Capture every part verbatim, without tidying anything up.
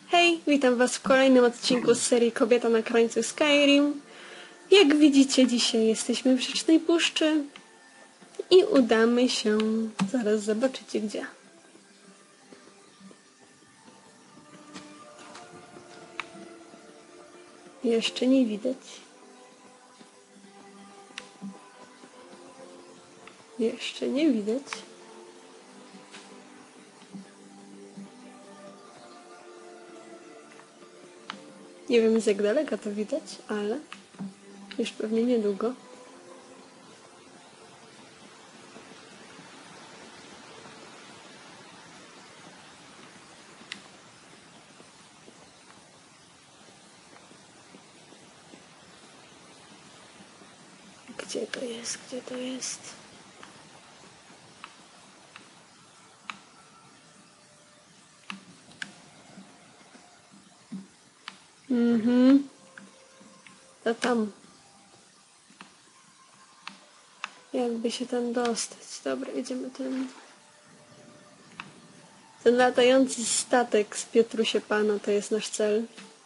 Hej, witam was w kolejnym odcinku z serii Kobieta na krańcu Skyrim. Jak widzicie, dzisiaj jesteśmy w Rzecznej Puszczy i udamy się, zaraz zobaczycie gdzie. Jeszcze nie widać. Jeszcze nie widać. Nie wiem, z jak daleka to widać, ale już pewnie niedługo. Gdzie to jest? Gdzie to jest? Mhm. To tam. Jakby się tam dostać. Dobra, idziemy ten. Ten latający statek z Piotrusie Pana to jest nasz cel.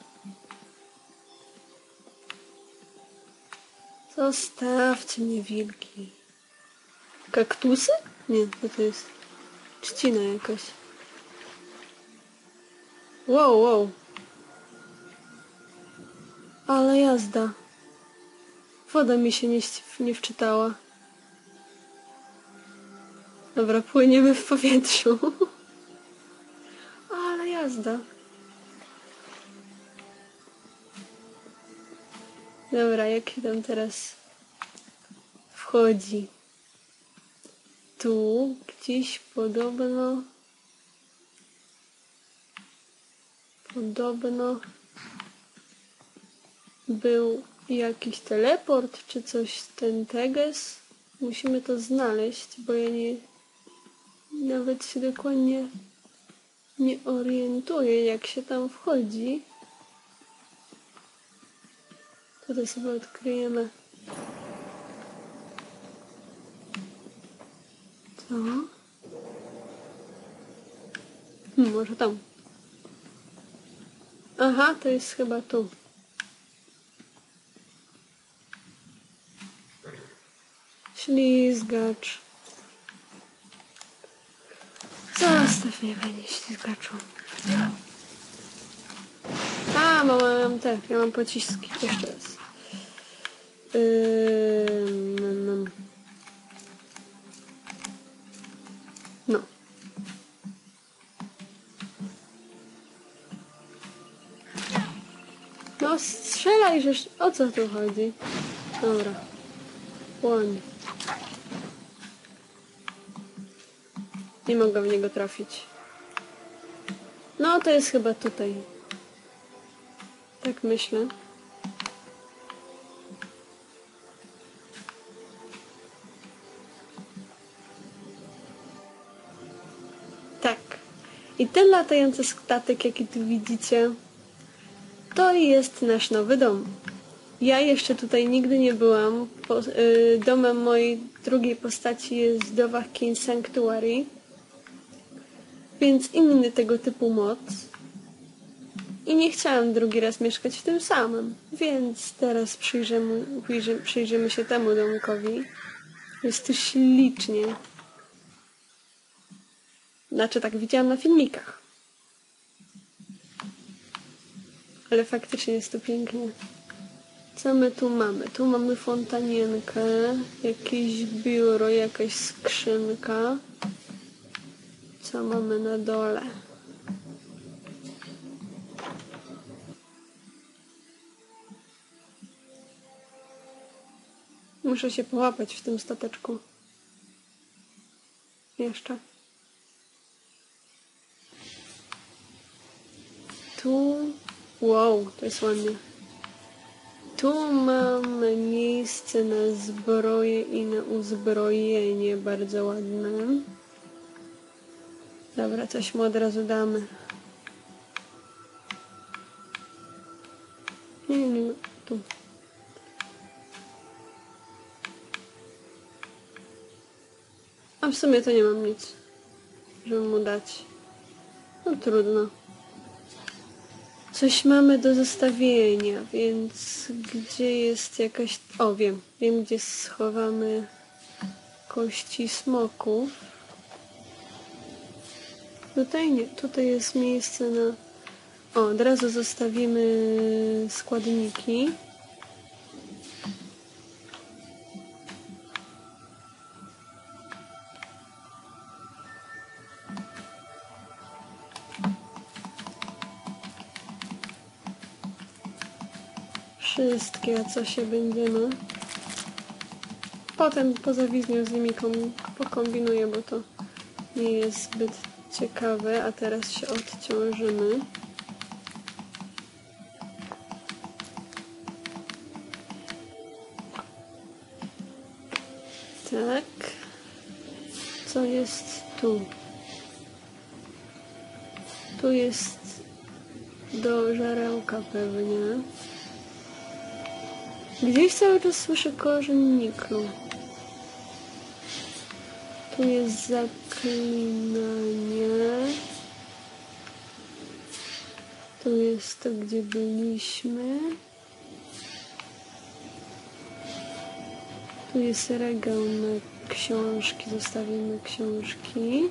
Zostawcie mnie, wilki. Kaktusy? Nie, to to jest trzcina jakaś. Wow, wow. Ale jazda. Woda mi się nie, nie wczytała. Dobra, płyniemy w powietrzu. Ale jazda. Dobra, jak się tam teraz wchodzi? Tu gdzieś podobno... Podobno... był jakiś teleport, czy coś ten teges. Musimy to znaleźć, bo ja nie... Nawet się dokładnie nie orientuję, jak się tam wchodzi. Tutaj sobie odkryjemy. Co? Hmm, może tam. Aha, to jest chyba tu. Ślizgacz. Zostaw mnie, panie ślizgaczu. A, bo mam te, ja mam pociski. Jeszcze raz. Yy, no. no. No strzelaj, żeż... O co tu chodzi? Dobra. Łoń. Nie mogę w niego trafić. No, to jest chyba tutaj. Tak myślę. Tak. I ten latający statek, jaki tu widzicie, to jest nasz nowy dom. Ja jeszcze tutaj nigdy nie byłam. Po, y, domem mojej drugiej postaci jest Dovahkiin Sanctuary. Więc inny tego typu moc. I nie chciałam drugi raz mieszkać w tym samym. Więc teraz przyjrzymy, przyjrzymy, przyjrzymy się temu domkowi. Jest tu ślicznie. Znaczy tak widziałam na filmikach. Ale faktycznie jest tu pięknie. Co my tu mamy? Tu mamy fontanienkę, jakieś biuro, jakaś skrzynka. Co mamy na dole? Muszę się połapać w tym stateczku. Jeszcze. Tu... Wow, to jest ładnie. Tu mamy miejsce na zbroję i na uzbrojenie. Bardzo ładne. Dobra, coś mu od razu damy. Nie, nie, nie. Tu. A w sumie to nie mam nic, żeby mu dać. No trudno. coś mamy do zostawienia, więc gdzie jest jakaś... O, wiem. Wiem, gdzie schowamy kości smoków. Tutaj nie. Tutaj jest miejsce na... O, od razu zostawimy składniki. Wszystkie, co się będziemy. Potem poza wizją z nimi pokombinuję, bo to nie jest zbyt ciekawe, a teraz się odciążymy. Tak. Co jest tu? Tu jest do żarełka pewnie. Gdzieś cały czas słyszę korzeń niklu. Tu jest zaklinanie. Tu jest to, gdzie byliśmy. Tu jest regał na książki. Zostawimy książki,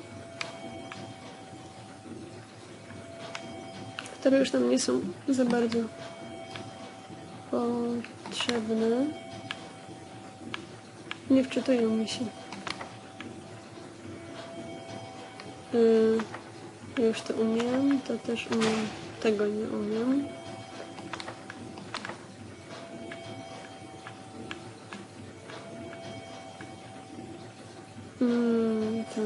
które już nam nie są za bardzo potrzebne. Nie wczytują mi się. Yy, już to umiem, to też umiem. Tego nie umiem. Mm, to.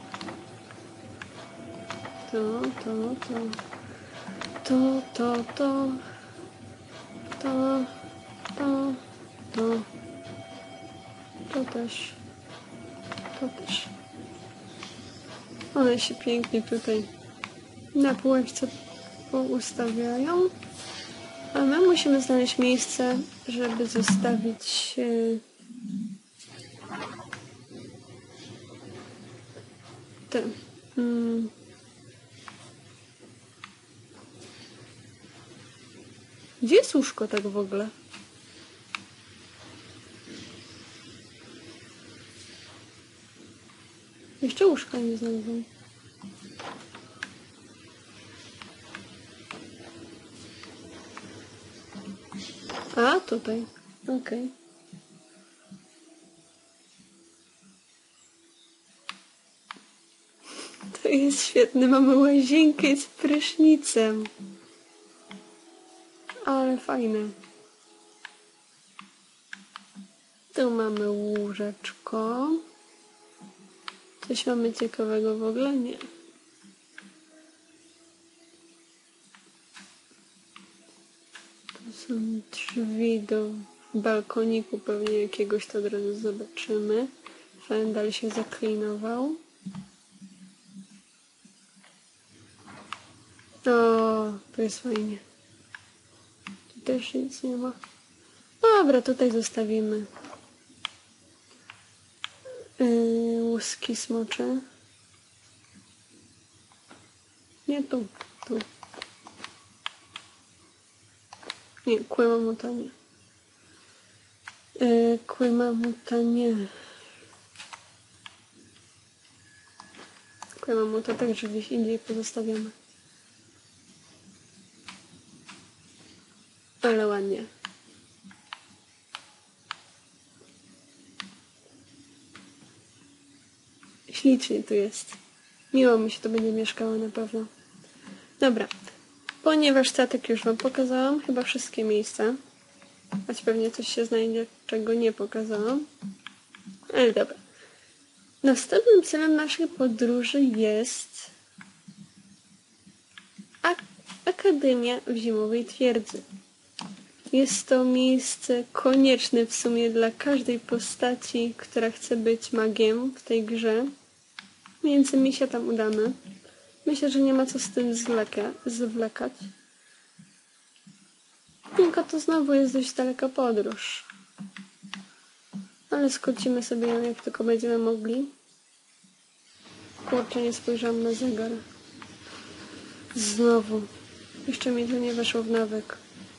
To, to, to. To, to, to. To, to, to. To też. To też. One się pięknie tutaj na półeczce poustawiają. A my musimy znaleźć miejsce, żeby zostawić te. Hmm. Gdzie jest łóżko tak w ogóle? Jeszcze łóżka nie znalazłam. A, tutaj. Okej. Okay. To jest świetne. Mamy łazienkę z prysznicem. Ale fajne. Tu mamy łóżeczko. Coś mamy ciekawego w ogóle? Nie. Tu są drzwi do balkoniku, pewnie jakiegoś to od razu zobaczymy. Fendal się zaklinował. O, tu jest fajnie. Tu też nic nie ma. Dobra, tutaj zostawimy yy, łuski smocze. Nie tu, tu. Nie, kły mamuta nie. Yy, kły mamuta nie. Kły mamuta także gdzieś indziej pozostawiamy. Ale ładnie. Ślicznie tu jest. Miło mi się to będzie mieszkało na pewno. Dobra. Ponieważ statek już wam pokazałam, chyba wszystkie miejsca. Choć pewnie coś się znajdzie, czego nie pokazałam. Ale dobra. Następnym celem naszej podróży jest Ak Akademia w Zimowej Twierdzy. Jest to miejsce konieczne w sumie dla każdej postaci, która chce być magiem w tej grze. Więc my się tam udamy. Myślę, że nie ma co z tym zwlekać. Tylko to znowu jest dość daleka podróż. Ale skrócimy sobie ją jak tylko będziemy mogli. Kurczę, nie spojrzałam na zegar. Znowu. Jeszcze mi to nie weszło w nawyk.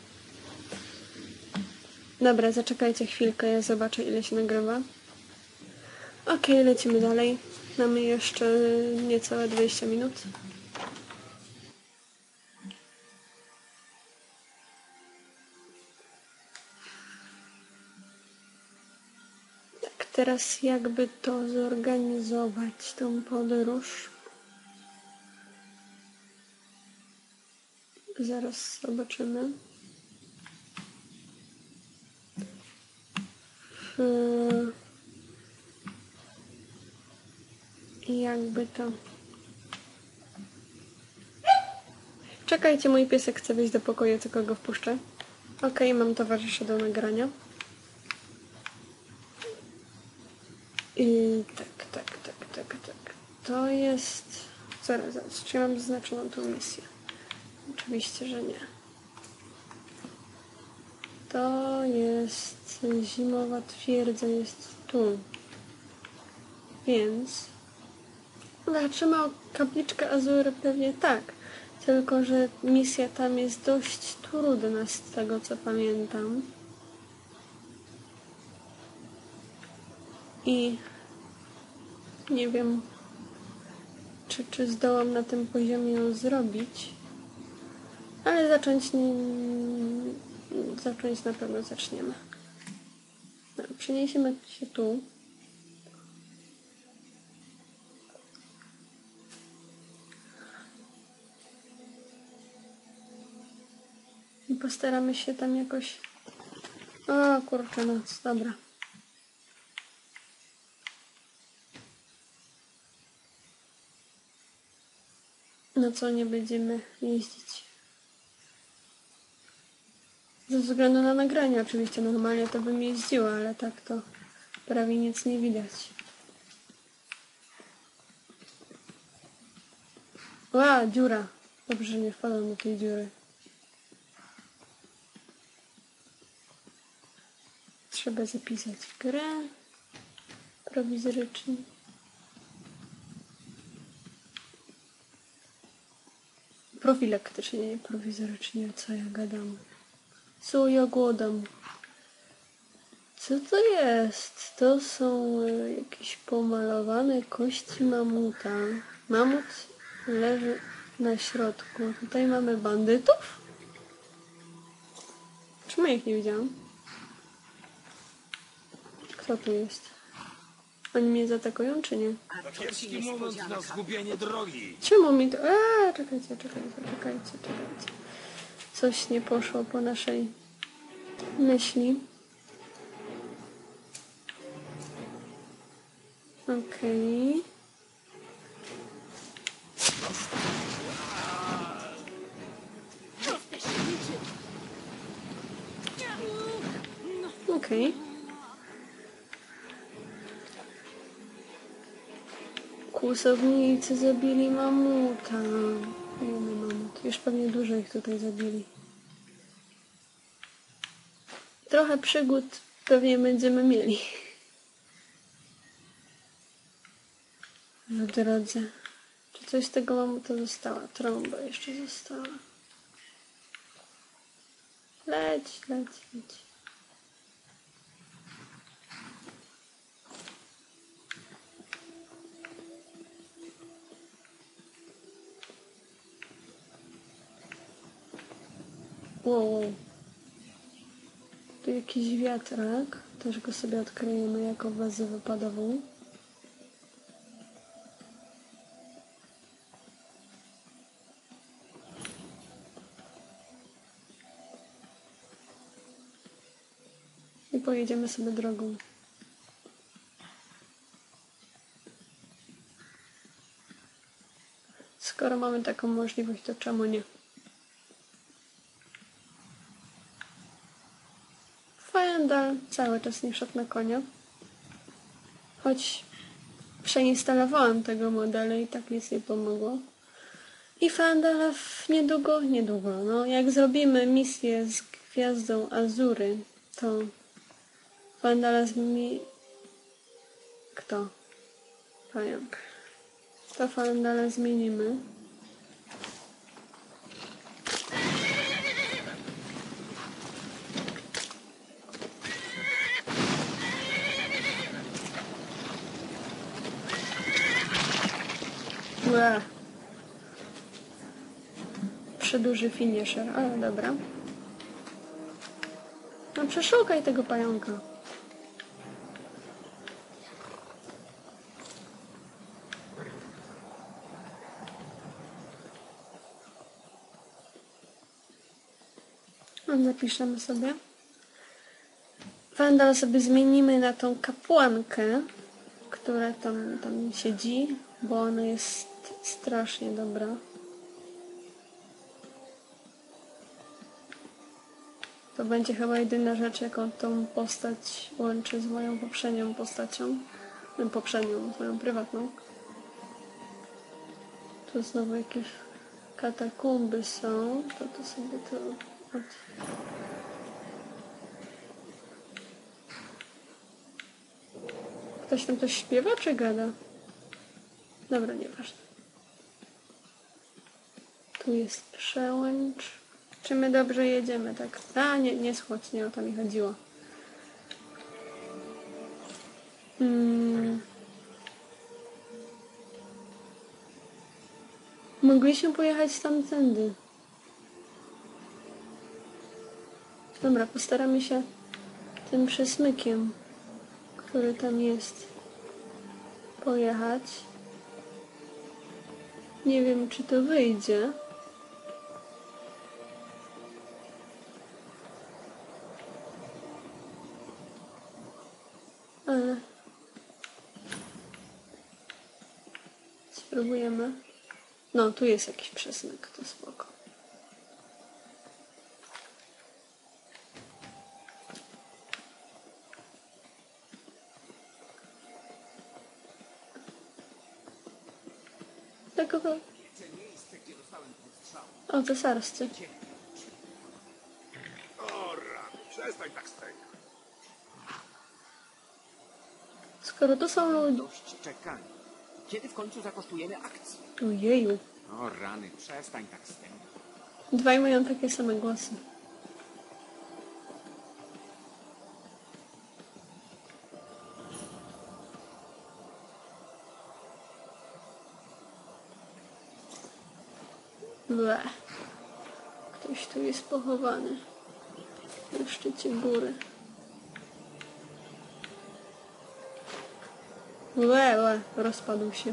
Dobra, zaczekajcie chwilkę, ja zobaczę ile się nagrywa. Okej, okay, lecimy dalej. Mamy jeszcze niecałe dwadzieścia minut. Tak, teraz jakby to zorganizować, tą podróż. Zaraz zobaczymy. Hmm. I jakby to... Czekajcie, mój piesek chce wejść do pokoju, tylko go wpuszczę. Okej, okay, mam towarzysza do nagrania. I tak, tak, tak, tak, tak. To jest... Zaraz, zaraz, czy ja mam zaznaczoną tą misję? Oczywiście, że nie. To jest... Zimowa twierdza jest tu. Więc... Zobaczymy o kapliczkę Azury, pewnie tak. Tylko że misja tam jest dość trudna z tego, co pamiętam. I... Nie wiem... Czy, czy zdołam na tym poziomie ją zrobić. Ale zacząć... Nie, zacząć na pewno zaczniemy. No, przeniesiemy się tu. I postaramy się tam jakoś... O, kurczę, noc, dobra. No co, nie będziemy jeździć. Ze względu na nagranie oczywiście, normalnie to bym jeździła, ale tak to prawie nic nie widać. Ła, dziura. Dobrze, że nie wpadam do tej dziury. Trzeba zapisać grę prowizorycznie. Profilaktycznie, nie prowizorycznie, co ja gadam. Co ja gadam? Co to jest? To są jakieś pomalowane kości mamuta. Mamut leży na środku. Tutaj mamy bandytów? Czemu ja ich nie widziałam? Kto tu jest? Oni mnie zaatakują, czy nie? Kiepski moment na zgubienie drogi. Czemu mi to... Eee, czekajcie, czekajcie, czekajcie, czekajcie. Coś nie poszło po naszej myśli. Okej. Okay. Okej. Okay. Kłusownicy zabili mamuta. Jemy mamut. Już pewnie dużo ich tutaj zabili. Trochę przygód pewnie będziemy mieli. W drodze. Czy coś z tego mamuta została? Trąba jeszcze została. Leć, leć, leć. Wow, wow. Tu jakiś wiatrak. Też go sobie odkryjemy jako wazę wypadową. I pojedziemy sobie drogą. Skoro mamy taką możliwość, to czemu nie? Fajendal cały czas nie szedł na konia. Choć przeinstalowałam tego modela i tak nic nie pomogło. I Fajendala niedługo, niedługo, no jak zrobimy misję z Gwiazdą Azury, to Fajendala zmieni... Kto? Pająk. To Fajendala zmienimy. Ue. Przedłuży finisher, ale dobra. No przeszukaj tego pająka. No, zapiszemy sobie. Wandal sobie zmienimy na tą kapłankę, która tam, tam siedzi, bo ona jest strasznie dobra. To będzie chyba jedyna rzecz, jaką tą postać łączy z moją poprzednią postacią. No, poprzednią, moją prywatną. Tu znowu jakieś katakumby są. To to sobie to... Od... Ktoś tam coś śpiewa czy gada? Dobra, nieważne. Tu jest przełęcz. Czy my dobrze jedziemy, tak? A, nie, nie schodź, nie o to mi chodziło. Hmm. Mogliśmy pojechać tamtędy. Dobra, postaramy się tym przesmykiem, który tam jest, pojechać. Nie wiem, czy to wyjdzie. Ale spróbujemy. No, tu jest jakiś przesmyk, to spoko. Tak, o, o, to sarscy. O rany, przestań tak stękać. Skoro to są ludzie... Dość czekania. Kiedy w końcu zakosztujemy akcji? Ojeju. O rany, przestań tak stękać. Dwaj mają takie same głosy. Ble. Ktoś tu jest pochowany. Na szczycie góry. Łe, łe, rozpadł się.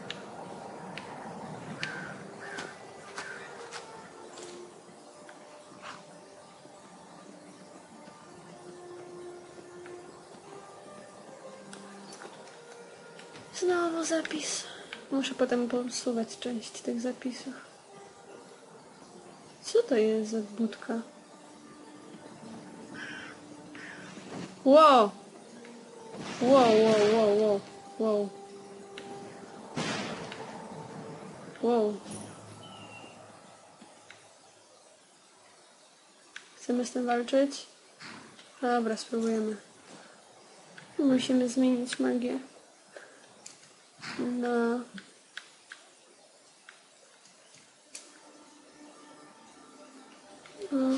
Znowu zapis. Muszę potem posuwać część tych zapisów. Co to jest za budka? Wow! Wow, wow, wow, wow, wow. Wow. Chcemy z tym walczyć? Dobra, spróbujemy. Musimy zmienić magię. No. No.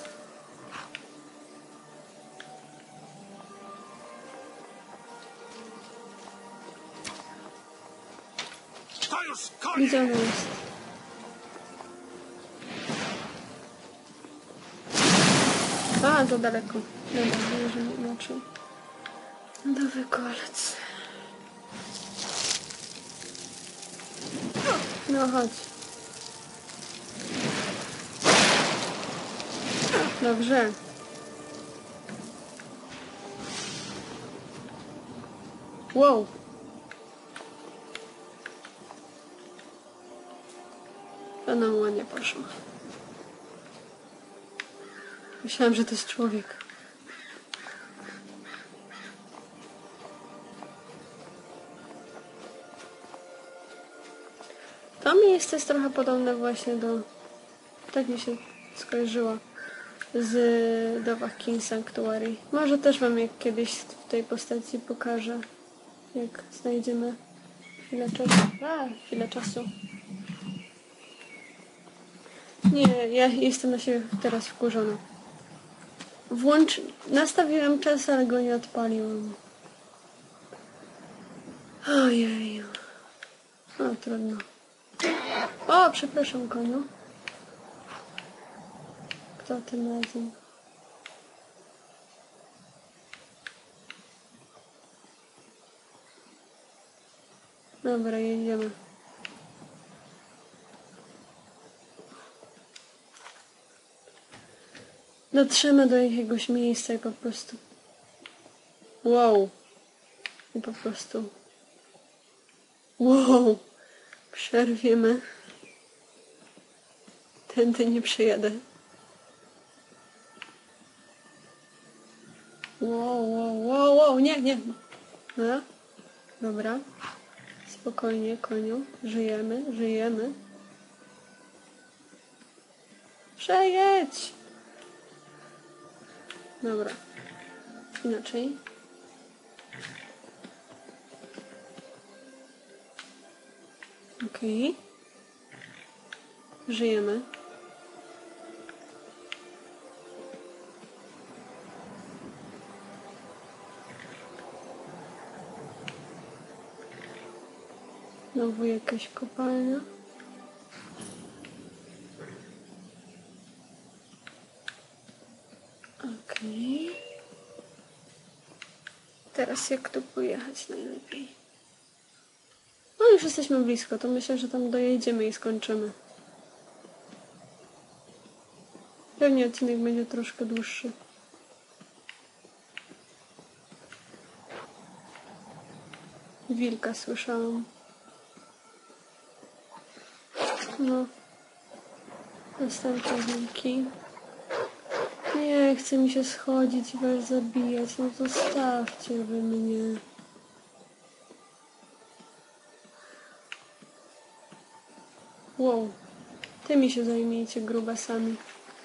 To już koniec! Gdzie on jest? A, za daleko. Dobra, wyjeżdżamy inaczej. Nowy kolec. No chodź. Dobrze. Wow. To nam ładnie poszło. Myślałam, że to jest człowiek. To miejsce jest trochę podobne właśnie do... Tak mi się skojarzyło z do King Sanctuary. Może też wam jak kiedyś w tej postaci pokażę, jak znajdziemy chwilę czasu. A, chwilę czasu. Nie, ja jestem na siebie teraz wkurzona. Włącz... Nastawiłem czas, ale go nie odpaliłam. Ojej. O, trudno. O, przepraszam, koniu. Kto tym razem? Dobra, jedziemy. Dotrzemy do jakiegoś miejsca i po prostu... Wow. I po prostu... Wow. Przerwiemy. Tędy nie przejadę. Wow, wow, wow, wow, nie, nie. No. Dobra. Spokojnie, koniu. Żyjemy, żyjemy. Przejedź! Dobra. Inaczej. Okej. Żyjemy. Znowu jakaś kopalnia. Okej. Teraz jak tu pojechać najlepiej? No już jesteśmy blisko, to myślę, że tam dojedziemy i skończymy. Pewnie odcinek będzie troszkę dłuższy. Wilka słyszałam. No. Następne wilki. Nie, chce mi się schodzić i was zabijać. No zostawcie wy mnie. Wow. Tymi się zajmijcie, grubasami.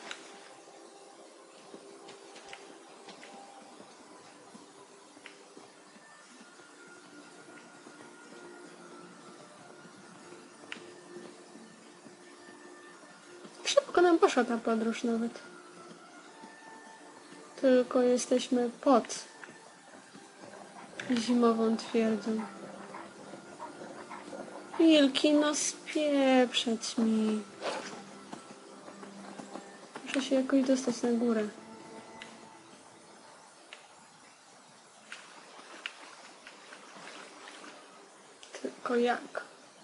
Szybko nam poszła ta podróż nawet. Tylko jesteśmy pod zimową twierdzą. Wilki, no spieprzeć mi. Muszę się jakoś dostać na górę. Tylko jak?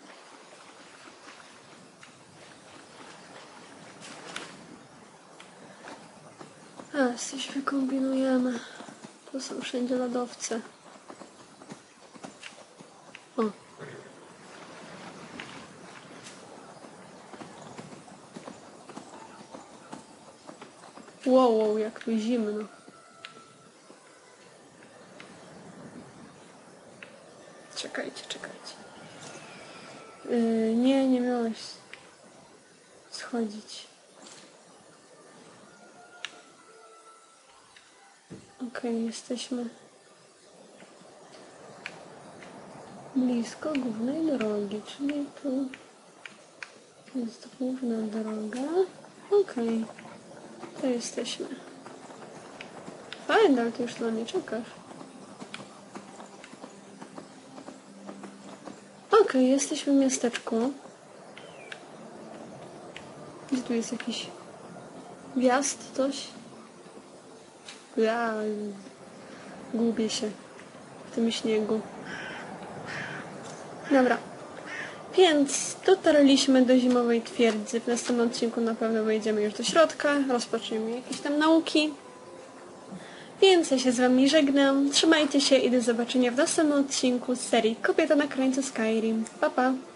A, coś wykombinujemy. Tu są wszędzie lodowce. O. Wow, wow, jak tu zimno. Czekajcie, czekajcie. Yy, nie, nie miałeś schodzić. Okej, okay, jesteśmy blisko głównej drogi, czyli tu jest główna droga. Okej, okay. To jesteśmy. Fajnie, ale ty już na mnie czekasz. Okej, okay, jesteśmy w miasteczku. Gdzie tu jest jakiś wjazd, coś? Ja gubię się w tym śniegu. Dobra. Więc dotarliśmy do zimowej twierdzy. W następnym odcinku na pewno wejdziemy już do środka. Rozpoczniemy jakieś tam nauki. Więc ja się z wami żegnam. Trzymajcie się i do zobaczenia w następnym odcinku z serii Kobieta na krańcu Skyrim. Pa, pa!